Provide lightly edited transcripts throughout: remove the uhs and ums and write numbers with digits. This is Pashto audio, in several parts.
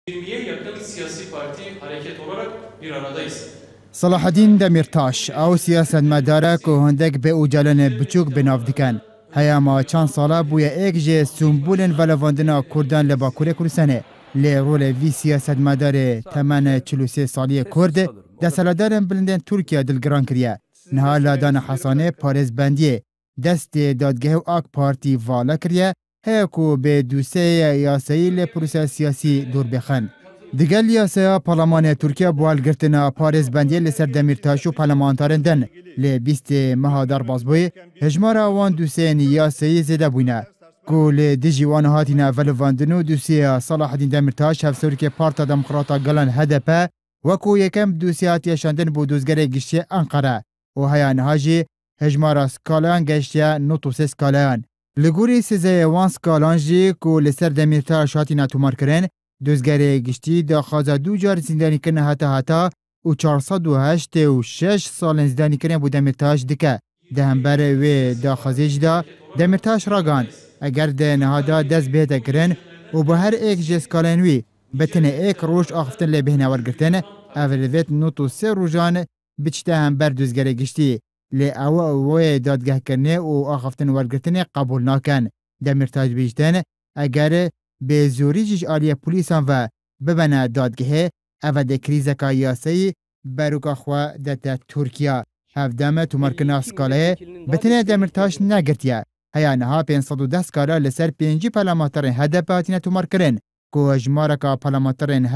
20'ye yakın siyasi parti hareket olarak bir aradayız. صلاح الدین دمیرتاش او سیاست مداره که هندک به اوجالن بچوک بناف دکن هیا ما چند ساله بویا ایک جه سنبولن ولواندنا کردان لباکوره کردستانه لی رول وی سیاست مداره تمن 43 سالی کرد دستالدارن بلندن ترکیه دلگران کریه نها لادان حسانه پارز بندیه دست دادگاه آک پارتی والا کریه هیا که به دوسه یاسایی لپروسه سیاسی دور بخن دیگل یاسaya پارلمان ترکیه بوالگرتنا پارز بندی لسر دمیرتاش و پارلمانتارن دن لی 20 مهادار بازبوی هجمار آوان دوسین یاسایی زده بوینه که لی دی جیوان هاتینا ولواندنو دوسی صلاح الدین دمیرتاش هفسوری که پارتا دموکراتا گلان هدپه وکو یکم دوسی هاتی شاندن بو دوزگر گشتی انقره و هیان هاجی هجمار سکالان گشتی نوتوس سکالان لگوری سیزه وان سکالان جی که لسر دمیرتاش هاتینا تومار کرن دوزگره گشتی دا خوازه 2 جار زندانی کنه هتا و 486 سال زندانی کنه بو دمیرتاش دکه ده همبر و دا خوازه دا دمیرتاش راگان اگر ده نهادا دست بهده کرن و با هر ایک جسکالنوی بتنه ایک روش آخفتن لی بهنه ورگرتن اولویت نوتو 3 روزان بچته همبر دوزگره گشتی لی او دادگه کرنه و آخفتن ورگرتن قبول ناکن دمیرتاش بیشتن اگر به زوری جیج آلیا پولیسان و ببنه دادگه او ده کریزکا یاسی بروکا خواه ده ترکیه هفدم تومارکنا سکاله بتنه دمیرتاش نگرتیه هیا نها 510 سکاله لسر 5 پارلمانترین هدپ هاتینه تومارکرین که هجمارکا پارلمانترین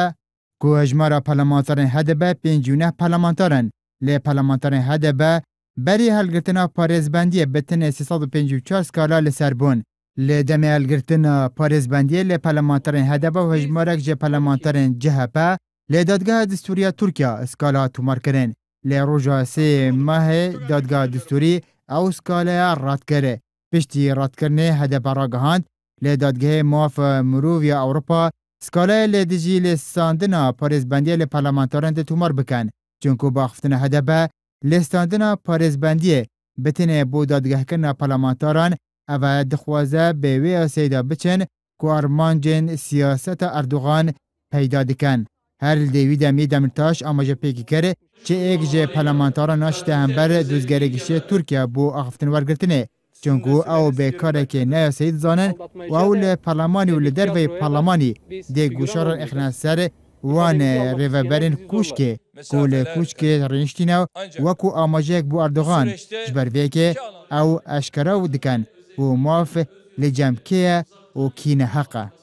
هدپ 59 پارلمانترین لی پارلمانترین هدپ بری هلگرتنا پارز بندیه بتنه 354 سکاله لسر بون لی دمی هلگرتنا پارز بندیه لی پارلمانترین هدپ و هجمارک جه پارلمانترین جهپه لی دادگاه دستوری ترکیه اسکالا تومار کرن لی روژا 3 ماه دادگاه دستوری او اسکالا رد کرده پشتی رد کرنه هدپ را گهاند لی دادگاه معاف مروویا اوروپا اسکالا لی دیجی لی ساندنا پارز بندیه لی پارلمانترین ده تومار بکن چونکو باختن هدپ لی ساندنا پارز بندیه بتنه بو دادگاه کرنا پارلمانتران او دخوازه به وی سیدا بچن که ارمانجن سیاست اردوغان پیدا دکن. هر دیوی دمی دمیرتاش آماجه پیکی کرده چه ایک جه پارلمانتارا ناشته همبر دوزگرگشی ترکیه بو آخفتن ورگرتنه. چونکو او به کاره که نیا سید زانن و او لپارلمانی و لدروی پارلمانی ده گوشاران اخنان سر وان ریوبرین کوشکه کول کوشکه رنشتینو وکو آماجه بو اردوغان جبروی که او اشکرا و دکن و معاف لجمکیه و کین حقه